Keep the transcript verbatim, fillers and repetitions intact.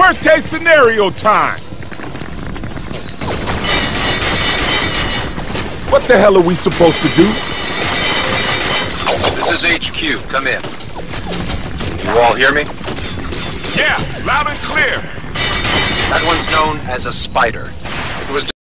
worst case scenario time. What the hell are we supposed to do? This is H Q. Come in. You all hear me? Yeah, loud and clear. That one's known as a spider. It was